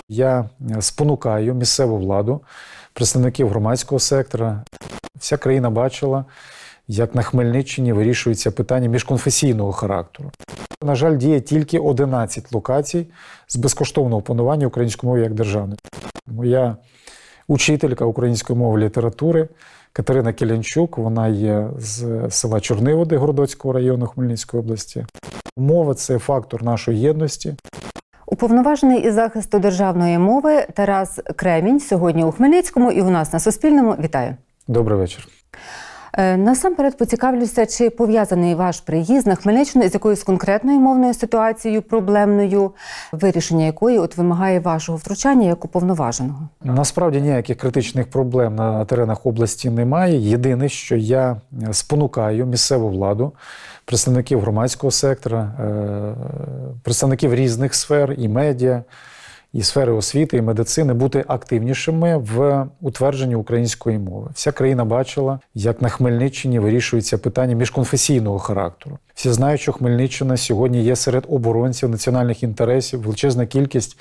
Я спонукаю місцеву владу, представників громадського сектора. Вся країна бачила, як на Хмельниччині вирішуються питання міжконфесійного характеру. На жаль, діє тільки 11 локацій з безкоштовного опанування української мови як державної. Моя учителька української мови і літератури Катерина Келянчук, вона є з села Чорниводи Городоцького району Хмельницької області. Мова – це фактор нашої єдності. Уповноважений із захисту державної мови Тарас Кремінь сьогодні у Хмельницькому і у нас на Суспільному. Вітаю. Добрий вечір. Насамперед поцікавлюся, чи пов'язаний ваш приїзд на Хмельниччину з якоюсь конкретною мовною ситуацією, проблемною, вирішення якої вимагає вашого втручання як уповноваженого? Насправді ніяких критичних проблем на теренах області немає. Єдине, що я спонукаю місцеву владу, представників громадського сектора, представників різних сфер, і медіа, і сфери освіти, і медицини бути активнішими в утвердженні української мови. Вся країна бачила, як на Хмельниччині вирішуються питання міжконфесійного характеру. Всі знають, що Хмельниччина сьогодні є серед оборонців національних інтересів, величезна кількість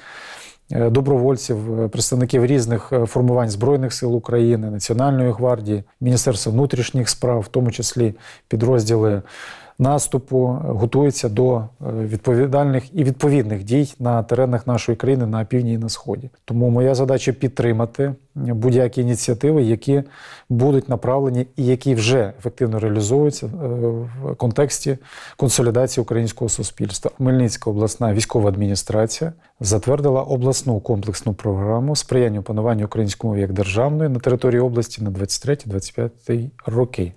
добровольців, представників різних формувань Збройних сил України, Національної гвардії, Міністерства внутрішніх справ, в тому числі підрозділи наступу, готуються до відповідальних і відповідних дій на теренах нашої країни на півдні і на сході. Тому моя задача підтримати будь-які ініціативи, які будуть направлені і які вже ефективно реалізовуються в контексті консолідації українського суспільства. Хмельницька обласна військова адміністрація затвердила обласну комплексну програму сприяння опануванню української мови як державної на території області на 23-25 роки.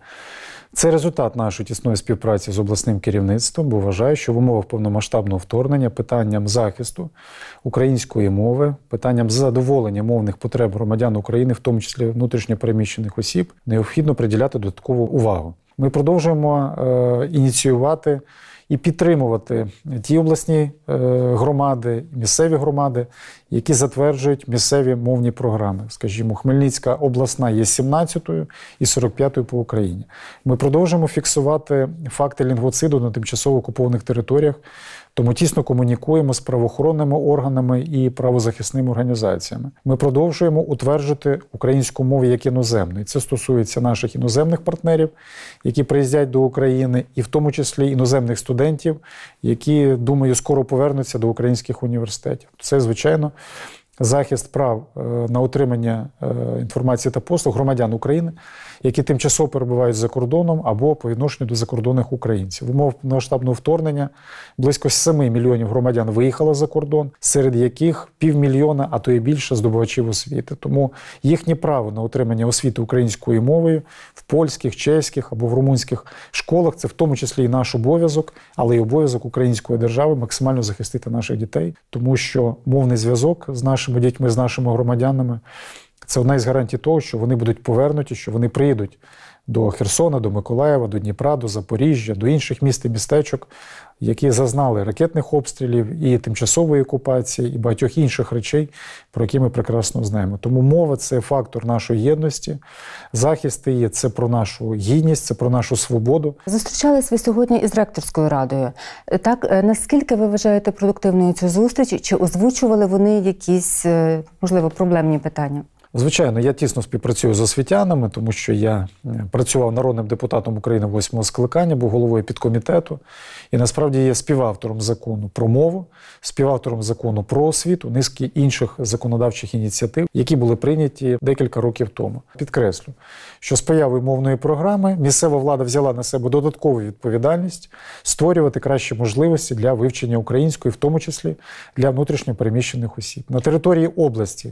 Це результат нашої тісної співпраці з обласним керівництвом, бо вважаю, що в умовах повномасштабного вторгнення питанням захисту української мови, питанням задоволення мовних потреб громадян України, в тому числі внутрішньо переміщених осіб, необхідно приділяти додаткову увагу. Ми продовжуємо ініціювати і підтримувати ті обласні громади, місцеві громади, які затверджують місцеві мовні програми. Скажімо, Хмельницька обласна є 17-ю і 45-ю по Україні. Ми продовжуємо фіксувати факти лінгвоциду на тимчасово окупованих територіях, тому тісно комунікуємо з правоохоронними органами і правозахисними організаціями. Ми продовжуємо утверджувати українську мову як іноземну. І це стосується наших іноземних партнерів, які приїздять до України, і в тому числі іноземних студентів, які, думаю, скоро повернуться до українських університетів. Це, звичайно, захист прав на отримання інформації та послуг громадян України, які тимчасово перебувають за кордоном або по відношенню до закордонних українців. В умовах повномасштабного вторгнення близько 7 мільйонів громадян виїхало за кордон, серед яких 500 000, а то і більше, здобувачів освіти. Тому їхнє право на отримання освіти українською мовою в польських, чеських або в румунських школах – це в тому числі і наш обов'язок, але й обов'язок української держави максимально захистити наших дітей, тому що мовний зв'язок з нашими дітьми, з нашими громадянами – це одна із гарантій того, що вони будуть повернуті, що вони приїдуть до Херсона, до Миколаєва, до Дніпра, до Запоріжжя, до інших міст і містечок, які зазнали ракетних обстрілів і тимчасової окупації, і багатьох інших речей, про які ми прекрасно знаємо. Тому мова – це фактор нашої єдності, захист її – це про нашу гідність, це про нашу свободу. Зустрічались ви сьогодні із ректорською радою. Так, наскільки ви вважаєте продуктивною цю зустріч? Чи озвучували вони якісь, можливо, проблемні питання? Звичайно, я тісно співпрацюю з освітянами, тому що я працював народним депутатом України 8-го скликання, був головою підкомітету і насправді є співавтором закону про мову, співавтором закону про освіту, низки інших законодавчих ініціатив, які були прийняті декілька років тому. Підкреслю, що з появою мовної програми місцева влада взяла на себе додаткову відповідальність створювати кращі можливості для вивчення української, в тому числі для внутрішньо переміщених осіб. На території області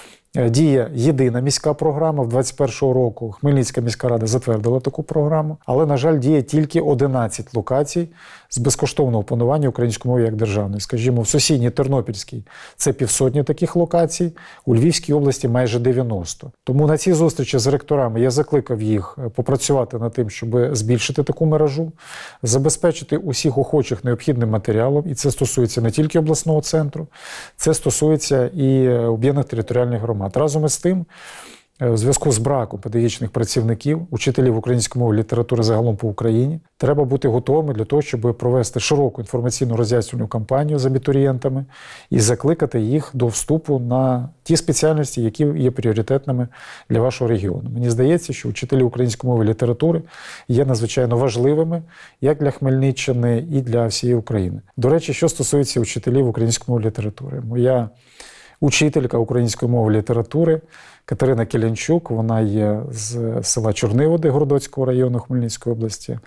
діє єдина міська програма. В 2021 року Хмельницька міська рада затвердила таку програму, але, на жаль, діє тільки 11 локацій з безкоштовного опанування української мови як державної. Скажімо, в сусідній Тернопільській це 500 таких локацій, у Львівській області майже 90. Тому на цій зустрічі з ректорами я закликав їх попрацювати над тим, щоб збільшити таку мережу, забезпечити усіх охочих необхідним матеріалом, і це стосується не тільки обласного центру, це стосується і об'єднаних територіальних громад. Разом із тим, в зв'язку з браком педагогічних працівників, учителів української мови і літератури загалом по Україні, треба бути готовими для того, щоб провести широку інформаційну роз'яснювальну кампанію з абітурієнтами і закликати їх до вступу на ті спеціальності, які є пріоритетними для вашого регіону. Мені здається, що учителі української мови і літератури є надзвичайно важливими як для Хмельниччини і для всієї України. До речі, що стосується учителів української мови і літератури. Моя учителька української мови і літератури Катерина Келянчук, вона є з села Чорниводи Городоцького району Хмельницької області.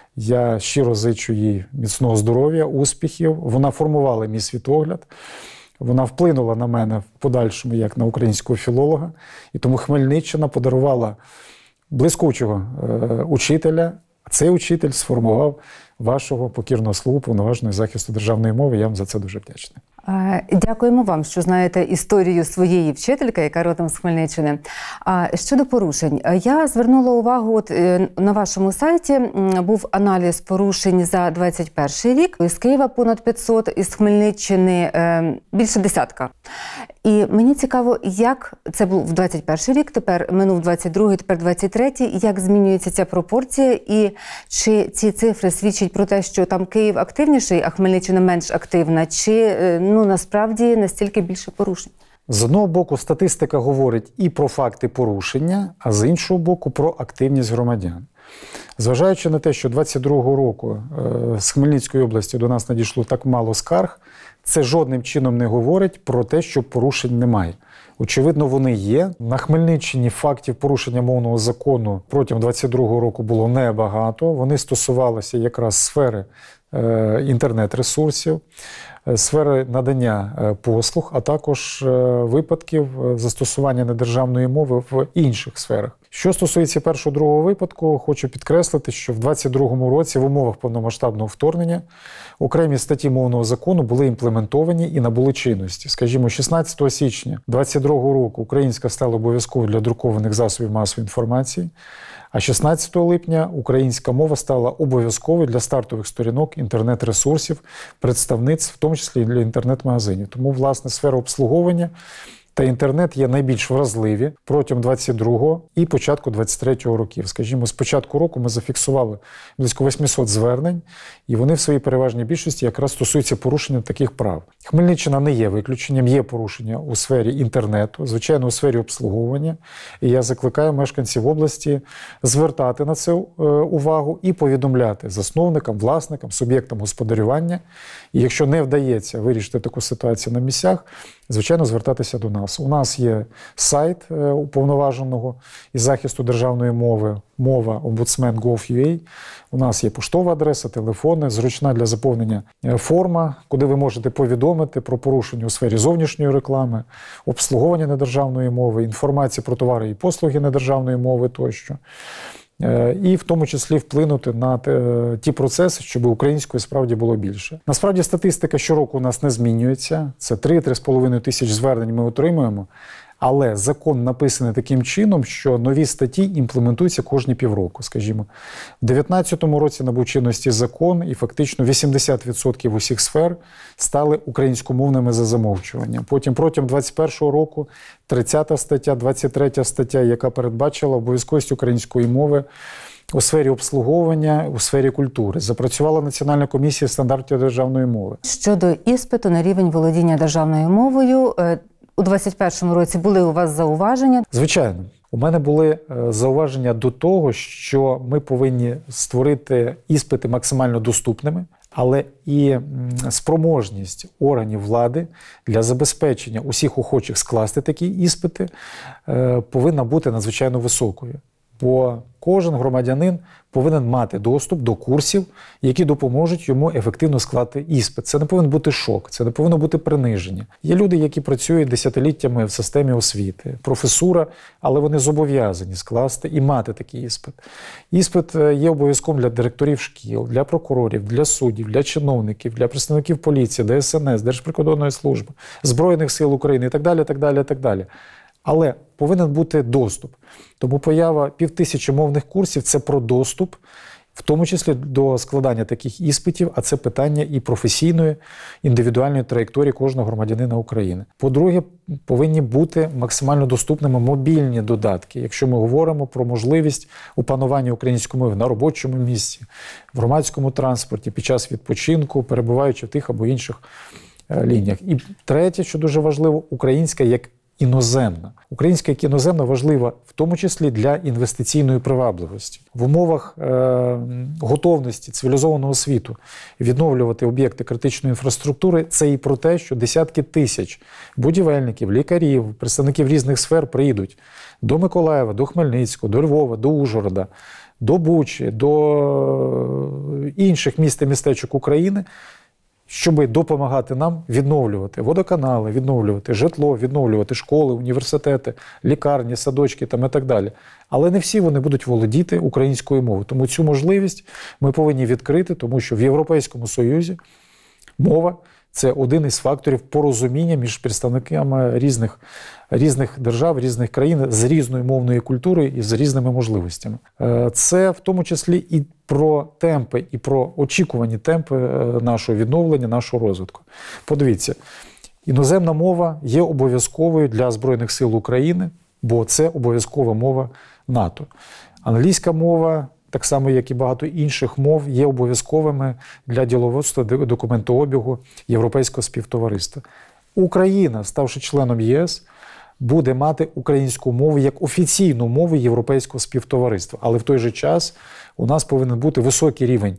Я щиро зичу їй міцного здоров'я, успіхів. Вона формувала мій світогляд. Вона вплинула на мене в подальшому як на українського філолога. І тому Хмельниччина подарувала блискучого учителя. Цей учитель сформував вашого покірного слугу повноваженого захисту державної мови. Я вам за це дуже вдячний. Дякуємо вам, що знаєте історію своєї вчительки, яка родом з Хмельниччини. Щодо порушень, я звернула увагу, на вашому сайті був аналіз порушень за 2021 рік. З Києва понад 500, із Хмельниччини більше десятка. І мені цікаво, як це був в 2021 рік, тепер минув 2022, тепер 2023, як змінюється ця пропорція і чи ці цифри свідчать про те, що там Київ активніший, а Хмельниччина менш активна, чи насправді настільки більше порушень? З одного боку, статистика говорить і про факти порушення, а з іншого боку, про активність громадян. Зважаючи на те, що 22-го року з Хмельницької області до нас надійшло так мало скарг, це жодним чином не говорить про те, що порушень немає. Очевидно, вони є. На Хмельниччині фактів порушення мовного закону протягом 22-го року було небагато. Вони стосувалися якраз сфери інтернет-ресурсів, сфери надання послуг, а також випадків застосування недержавної мови в інших сферах. Що стосується першого-другого випадку, хочу підкреслити, що в 2022 році в умовах повномасштабного вторгнення окремі статті мовного закону були імплементовані і набули чинності. Скажімо, 16 січня 2022 року українська стала обов'язковою для друкованих засобів масової інформації, а 16 липня українська мова стала обов'язковою для стартових сторінок інтернет-ресурсів, представництв, в тому числі і для інтернет-магазинів. Тому, власне, сфера обслуговування та інтернет є найбільш вразливі протягом 22-го і початку 23-го років. Скажімо, з початку року ми зафіксували близько 800 звернень, і вони в своїй переважній більшості якраз стосуються порушення таких прав. Хмельниччина не є виключенням, є порушення у сфері інтернету, звичайно, у сфері обслуговування. І я закликаю мешканців області звертати на це увагу і повідомляти засновникам, власникам, суб'єктам господарювання. І якщо не вдається вирішити таку ситуацію на місцях, звичайно, звертатися до нас. У нас є сайт уповноваженого із захисту державної мови mova.ombudsman.gov.ua. У нас є поштова адреса, телефони, зручна для заповнення форма, куди ви можете повідомити про порушення у сфері зовнішньої реклами, обслуговування недержавної мови, інформації про товари і послуги недержавної мови тощо. І в тому числі вплинути на ті процеси, щоб української справді було більше. Насправді статистика щороку у нас не змінюється. Це 3-3,5 тисяч звернень ми отримуємо. Але закон написаний таким чином, що нові статті імплементуються кожні півроку. Скажімо, в 2019 році набув чинності закон, і фактично 80% усіх сфер стали українськомовними за замовчуванням. Потім протягом 2021 року 30 стаття, 23 стаття, яка передбачила обов'язковість української мови у сфері обслуговування, у сфері культури. Запрацювала Національна комісія стандартів державної мови. Щодо іспиту на рівень володіння державною мовою, у 2021 році були у вас зауваження? Звичайно. У мене були зауваження до того, що ми повинні створити іспити максимально доступними, але і спроможність органів влади для забезпечення усіх охочих скласти такі іспити повинна бути надзвичайно високою. Бо кожен громадянин повинен мати доступ до курсів, які допоможуть йому ефективно скласти іспит. Це не повинен бути шок, це не повинно бути приниження. Є люди, які працюють десятиліттями в системі освіти, професура, але вони зобов'язані скласти і мати такий іспит. Іспит є обов'язковим для директорів шкіл, для прокурорів, для суддів, для чиновників, для представників поліції, ДСНС, Держприкордонної служби, Збройних сил України і так далі, так далі, так далі. Але повинен бути доступ. Тому поява 5000 мовних курсів – це про доступ в тому числі до складання таких іспитів, а це питання і професійної, індивідуальної траєкторії кожного громадянина України. По-друге, повинні бути максимально доступними мобільні додатки, якщо ми говоримо про можливість опанування української мови на робочому місці, в громадському транспорті, під час відпочинку, перебуваючи в тих або інших лініях. І третє, що дуже важливо, українська як іноземна. Українська як іноземна важлива в тому числі для інвестиційної привабливості. В умовах готовності цивілізованого світу відновлювати об'єкти критичної інфраструктури – це і про те, що десятки тисяч будівельників, лікарів, представників різних сфер приїдуть до Миколаєва, до Хмельницького, до Львова, до Ужгорода, до Бучі, до інших міст і містечок України, щоб допомагати нам відновлювати водоканали, відновлювати житло, відновлювати школи, університети, лікарні, садочки там і так далі. Але не всі вони будуть володіти українською мовою. Тому цю можливість ми повинні відкрити, тому що в Європейському Союзі мова – це один із факторів порозуміння між представниками різних держав, різних країн з різною мовною культурою і з різними можливостями. Це в тому числі і про темпи, і про очікувані темпи нашого відновлення, нашого розвитку. Подивіться, іноземна мова є обов'язковою для Збройних сил України, бо це обов'язкова мова НАТО. Англійська мова, так само, як і багато інших мов, є обов'язковими для діловодства, документообігу Європейського співтовариства. Україна, ставши членом ЄС, буде мати українську мову як офіційну мову Європейського співтовариства. Але в той же час у нас повинен бути високий рівень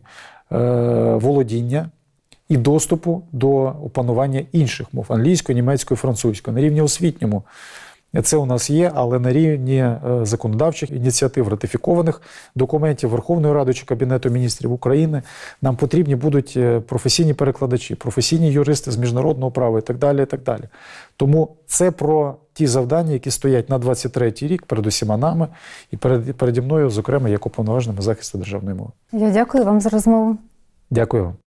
володіння і доступу до опанування інших мов – англійської, німецької, французької. На рівні освітньому це у нас є, але на рівні законодавчих ініціатив, ратифікованих документів Верховної Ради чи Кабінету міністрів України нам потрібні будуть професійні перекладачі, професійні юристи з міжнародного права і так далі, і так далі. Тому це про ті завдання, які стоять на 23-й рік перед усіма нами і переді мною, зокрема, як уповноваженим на захист державної мови. Я дякую вам за розмову. Дякую вам.